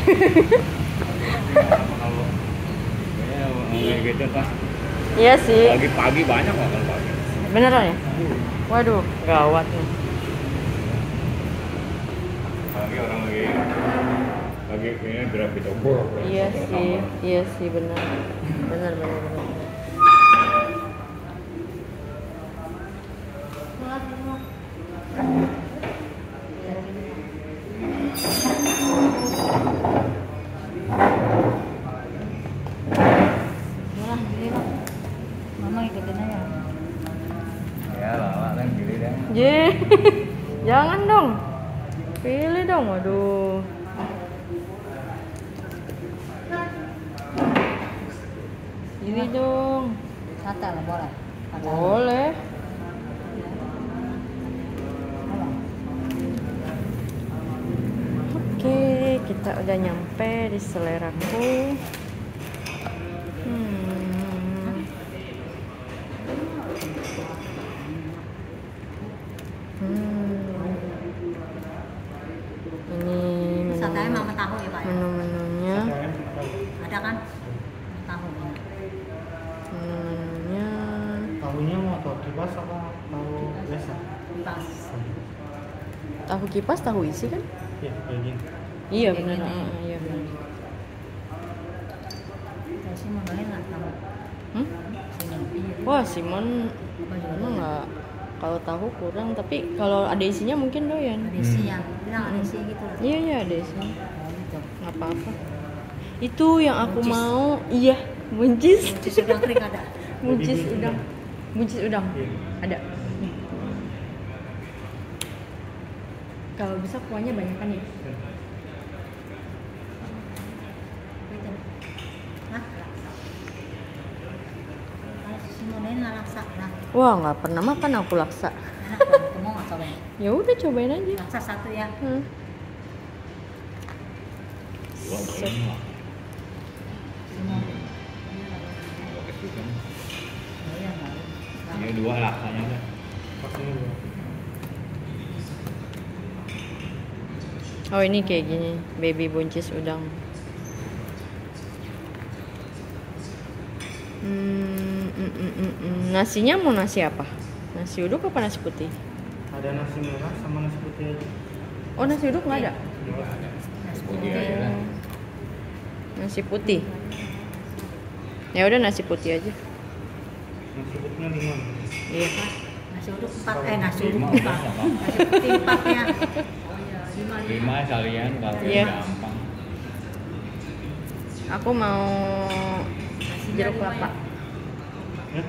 Kalau kayak gitu pas Iya sih. pagi-pagi banyak kok kalau pagi. Beneran ya? Waduh, gawat nih. Apalagi orang lagi kayaknya grafi toko. Iya sih benar. Benar. Mama ikutin aja. Ya lah kan pilih deh. Jangan dong. Pilih dong, waduh. Pilih dong. Sate lah boleh. Boleh. Oke, kita udah nyampe di seleraku. Ini Satenya mama tahu ya Pak ya? menu-menunya. Ada kan? Tahu. Menu-menunya. Tahunya mau tahu kipas apa tahu biasa? Pas. Tahu kipas, tahu isi kan? Iya, kayak gini. Iya Kayak benar. gini. Iya benar. Saya sih modalnya nggak tahu. Wah, Simon emang nggak, kalau tahu kurang, tapi kalau ada isinya mungkin doyan. Ada isinya. Bilang ada isi gitu loh. Iya ada isinya. Oh, gitu. Nggak apa-apa. Itu yang aku Buncis. mau. Iya, buncis. Buncis udang kering ada. Buncis udang. Buncis udang. Ada. Nih. Kalau bisa kuahnya banyakan ya. Gitu. Hah? Kalau si modelnya laksa lah. Wah, nggak pernah makan aku laksa. Enak kan? Kamu mau nggak cobain? Ya udah cobain aja. Laksa satu ya. Dua boleh nggak? Iya dua laksanya deh. Pakai dulu. Oh ini kayak gini, baby buncis udang. Nasinya mau nasi apa? Nasi uduk apa nasi putih? Ada nasi merah sama nasi putih aja. Oh nasi uduk nggak ada? Putih aja lah. Nasi putih. Ya udah nasi putih aja. Nasi putihnya 5. Iya. Nasi uduk 4, nasi uduk Lima 4. udah apa? Nasi putih 4 ya. 5 sekalian kalau Iya. gampang. Aku mau jeruk kelapa. Ya?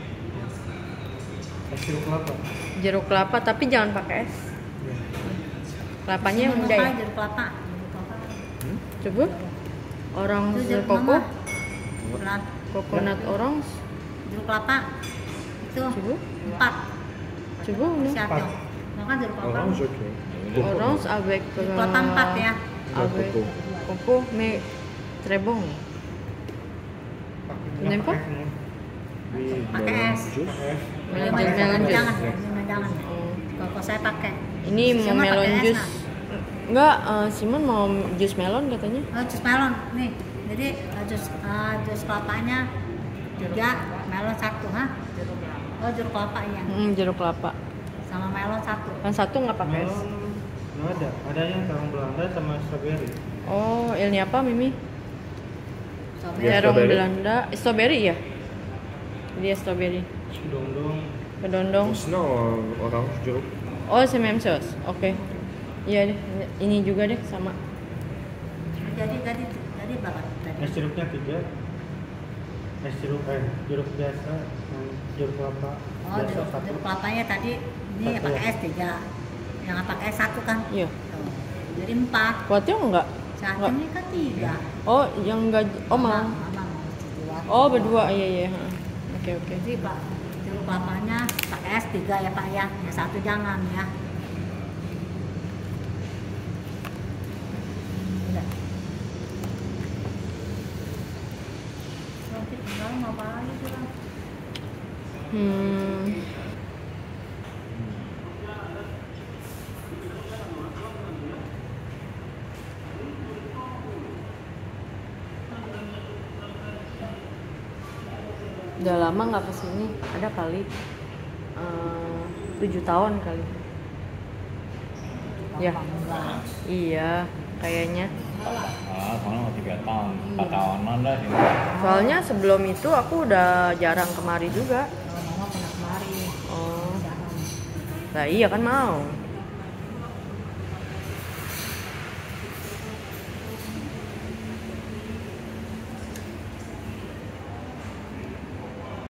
Es jeruk kelapa. Jeruk kelapa tapi jangan pakai es. Ya. Kelapanya yang muda ya. Jeruk kelapa. Coba. Orang Itu jeruk koko, mama. coconut orange. Jeruk kelapa. Itu Coba. 4. Coba ini. Siapa? Makan jeruk kelapa. Orange oke. Orange avec Jeruk kelapa 4 ya. avec coco mais très bon. Nggak Kenapa? pakai semua. Pakai es. Pakai es. Melon jus. Jangan. Jangan. Oh. Kalau saya pakai. Ini mau Simon melon pakai es, jus. nah. Enggak, Simon mau jus melon katanya. Oh, jus melon nih. Jadi jus kelapanya 3, melon 1, ha? Oh, jeruk kelapa ya. Jeruk kelapa. Sama melon 1. Yang satu nggak pakai es. Melon nggak ada. Ada yang terong Belanda sama strawberry. Oh, ini apa Mimi? Strawberry. Terong strawberry. Belanda, strawberry ya? Dia strawberry. Dong-dong. Kedondong. Sinon, orange jeruk. Oh, c'est même chose. Oke. Iya deh, ini juga deh sama. Jadi berapa tadi? Es jeruknya 3. Es jeruk biasa. Jeruk kelapa Oh, biasa jeruk 1. kelapanya tadi ini Satu. pakai es 3. Yang nggak pakai es 1 kan? Iya. Tuh. Jadi 4. Kuatnya enggak? Saat Enggak. ini kan 3. Oh, yang enggak. Oh, mau. Mama mau berdua. Oh, berdua. Iya, iya. Oke. Jadi Pak, jeruk kelapanya pakai es 3 ya Pak ya. Yang 1 jangan ya. Udah. Nanti tinggal mau apa lagi sih Bang? Udah lama nggak kesini, ada kali 7 tahun kali. Ya, iya, kayaknya. Soalnya mau 3 tahun, 4 tahunan dah sini. Soalnya sebelum itu aku udah jarang kemari juga. Kalau mama pernah kemari. Oh, Jarang. lah iya kan mau.